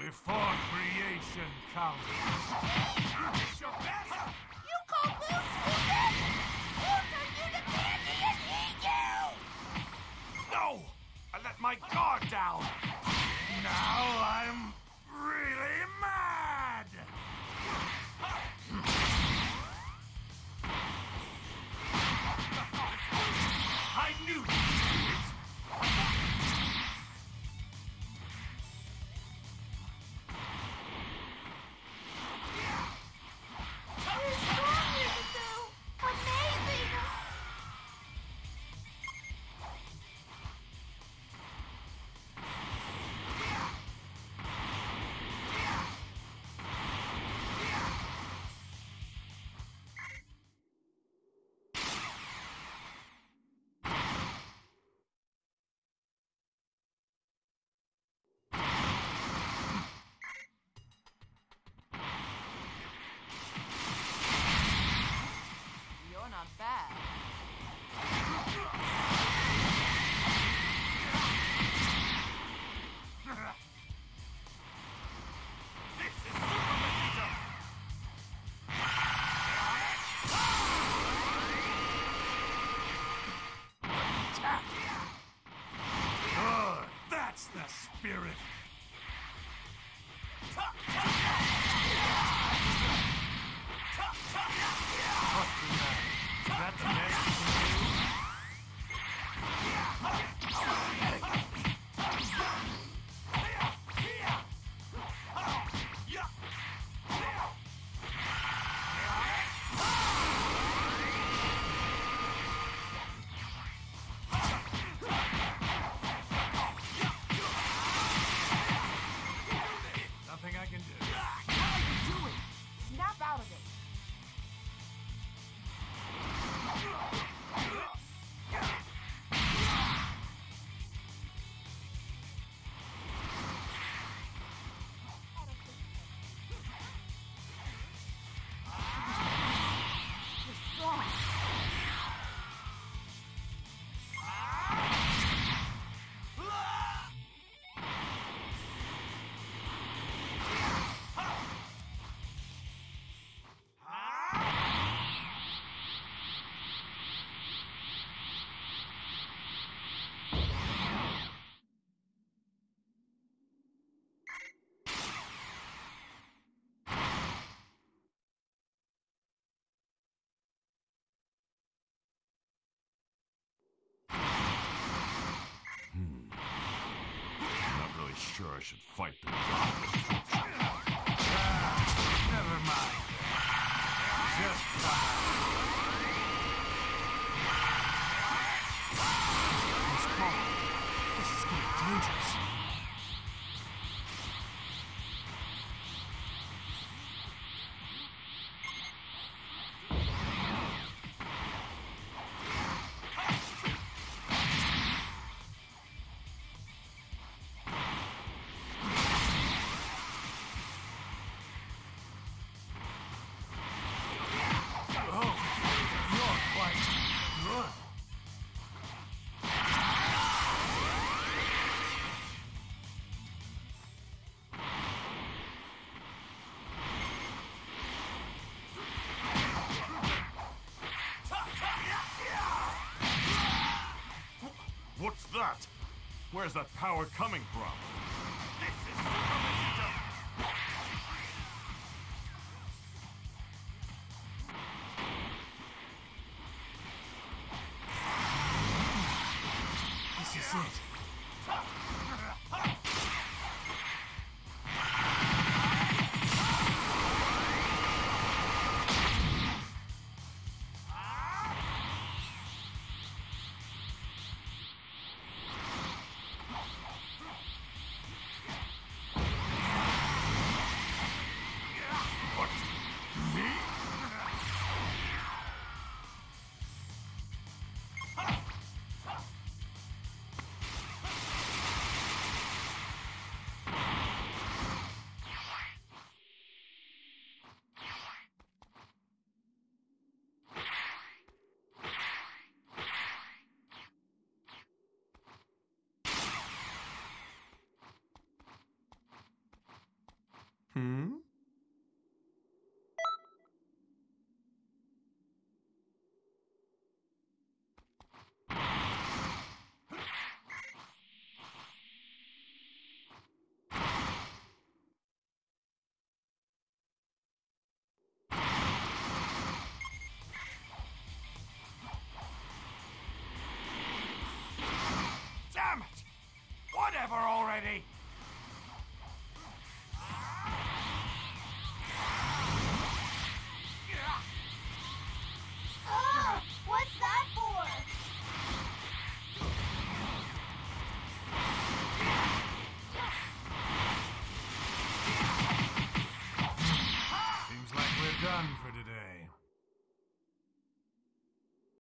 Before creation comes. Your best. You call Will stupid? We'll turn you to candy and eat you! No! I let my guard down. Now I'm really mad. I knew you'd do it. Amazing! You're not bad. This is Super Vegeta. Attack. Good. That's the spirit. What's the matter? Is that the best you can do? Nothing I can do. How you do it? Snap out of it. You're strong. I'm not really sure I should fight the god. Never mind. Just Miss Paul, this is getting dangerous. Oh, you're quite good. What's that? Where's that power coming from? This is Super Vegeta. This is it. What? Me? already! Oh, what's that for?